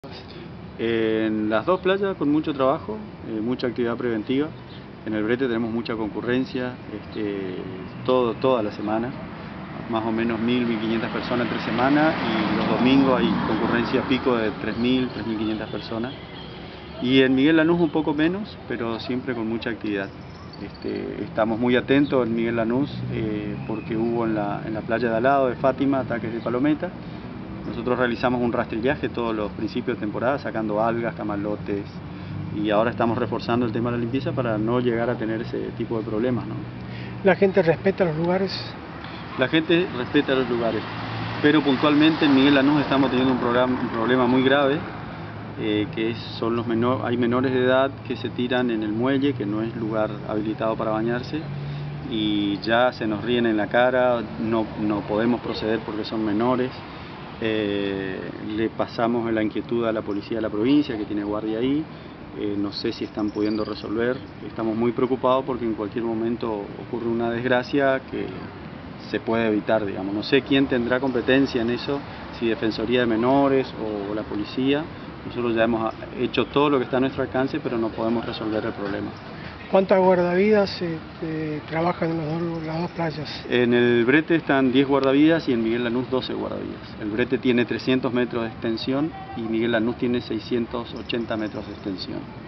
En las dos playas con mucho trabajo, mucha actividad preventiva. En el Brete tenemos mucha concurrencia, toda la semana, más o menos 1.000-1.500 personas entre semana, y los domingos hay concurrencia pico de 3.000-3.500 personas. Y en Miguel Lanús un poco menos, pero siempre con mucha actividad. Estamos muy atentos en Miguel Lanús porque hubo en la playa de al lado de Fátima ataques de palometa. Nosotros realizamos un rastrillaje todos los principios de temporada, sacando algas, camalotes, y ahora estamos reforzando el tema de la limpieza para no llegar a tener ese tipo de problemas, ¿no? ¿La gente respeta los lugares? La gente respeta los lugares, pero puntualmente en Miguel Lanús estamos teniendo un problema muy grave, son hay menores de edad que se tiran en el muelle, que no es lugar habilitado para bañarse, y ya se nos ríen en la cara, no podemos proceder porque son menores. Le pasamos la inquietud a la policía de la provincia, que tiene guardia ahí. No sé si están pudiendo resolver. Estamos muy preocupados porque en cualquier momento ocurre una desgracia que se puede evitar, digamos. No sé quién tendrá competencia en eso, si Defensoría de Menores o la policía. Nosotros ya hemos hecho todo lo que está a nuestro alcance, pero no podemos resolver el problema. ¿Cuántas guardavidas trabajan en las dos playas? En el Brete están 10 guardavidas y en Miguel Lanús 12 guardavidas. El Brete tiene 300 metros de extensión y Miguel Lanús tiene 680 metros de extensión.